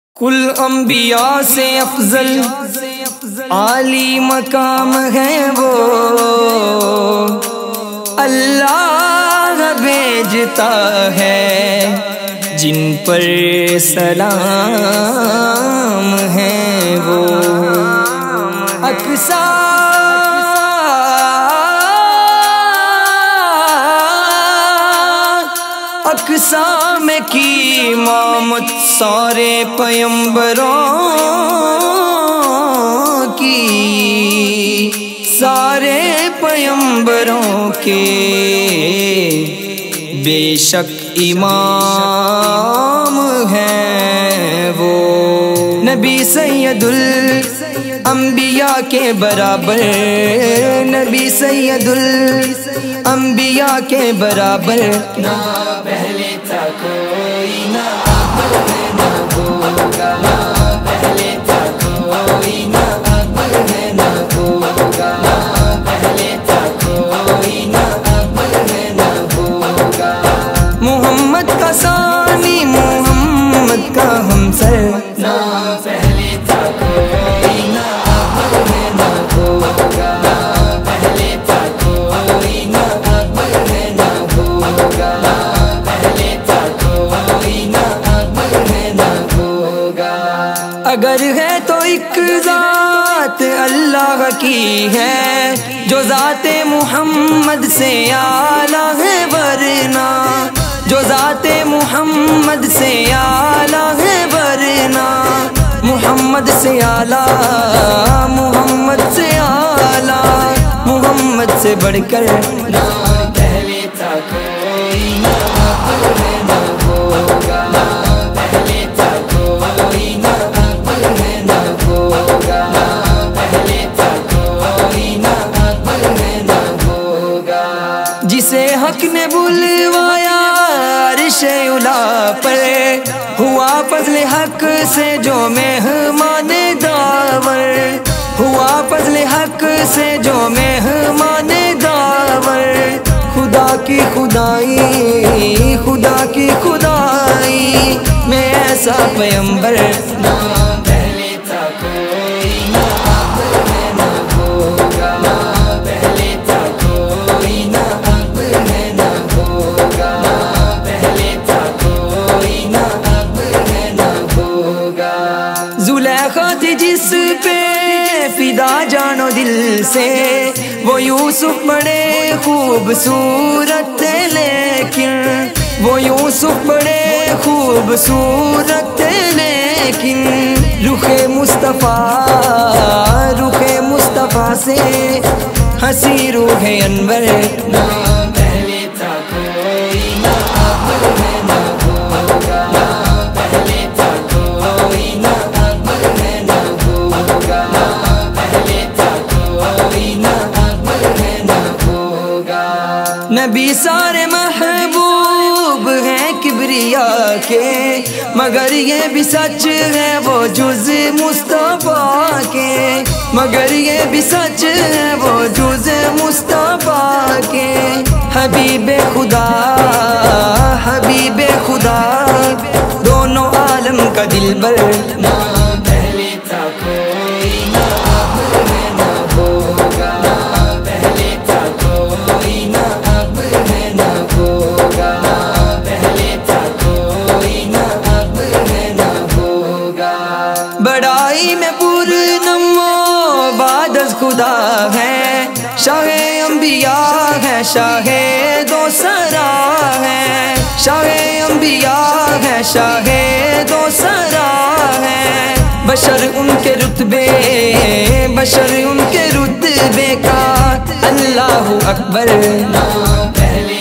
کل انبیاء سے افضل عالی مقام ہے وہ، اللہ بھیجتا ہے جن پر سلام ہے وہ۔ اقسام کی امامت سارے پیمبروں کی، سارے پیمبروں کے بے شک امام ہیں وہ۔ نبی سید الانبیاء کے برابر، نبی سید الانبیاء کے برابر نہ پہلے تھا کوئی، نہ اب ہے نہ ہوگا، نہ پہلے تھا کوئی، نہ اب ہے نہ ہوگا، نہ پہلے تھا کوئی، نہ اب ہے نہ ہوگا۔ محمد کا ثانی، محمد کا ہمسر، نہ پہلے تھا کوئی، نہ اب ہے نہ ہوگا، نہ پہلے تھا کوئی، نہ اب ہے نہ ہوگا، نہ پہلے تھا کوئی، نہ اب ہے نہ ہوگا۔ اگر ہے تو ایک ذات اللہ کی ہے جو ذات محمد سے اعلیٰ ہے، ورنہ جو ذات محمد سے اعلیٰ ہے، ورنہ محمد سے اعلیٰ، محمد سے اعلیٰ، محمد سے بڑھ کر نہ پہلے تھا کوئی، نہ اب ہے نہ ہوگا، نہ پہلے تھا کوئی، نہ اب ہے نہ ہوگا، نہ پہلے تھا کوئی، نہ اب ہے نہ ہوگا۔ جسے حق نے بلوایا عرش اولا پر، ہوا فضل حق سے جو مہمان داور، ہوا فضل حق سے جو مہمان داور۔ خدا کی خدائی، خدا کی خدائی میں ایسا پیمبر نہ پہلے تھا کوئی، نہ اب ہے نہ ہوگا، نہ پہلے تھا کوئی، نہ اب ہے نہ ہوگا، نہ پہلے تھا کوئی، نہ اب ہے نہ ہوگا۔ زلیخا تھی جس پہ فدا جانو دل سے، وہ یوسف بڑے خوبصورت تھے، لیکن وہ یوسف بڑے خوبصورت تھے، لیکن رخ مصطفیٰ، رخ مصطفیٰ سے ہنسی روح انور نہ پہلے تھا کوئی، نہ اب ہے نہ ہوگا، نہ پہلے تھا کوئی، نہ اب ہے نہ ہوگا، نہ پہلے تھا کوئی، نہ اب ہے نہ ہوگا۔ نبی سارے محبوب ہیں کبریا کے، مگر یہ بھی سچ ہے وہ جز مصطفیٰ کے، مگر یہ بھی سچ ہے وہ جز مصطفیٰ کے۔ حبیب خدا، حبیب خدا دونوں عالم کا دلبر نہ پہلے تھا کوئی، نہ اب ہے نہ ہوگا، نہ پہلے تھا کوئی، نہ اب ہے نہ ہوگا، نہ پہلے تھا کوئی، نہ اب ہے نہ ہوگا۔ بڑائی میں پورنمو بعد از خدا ہے، شاہ انبیاء ہے، شاہ دو سرا ہے، شاہ انبیاء ہے، شاہ دو سرا ہے۔ بشر ان کے رتبے، بشر ان کے رتبے کا اللہ اکبر نہ پہلے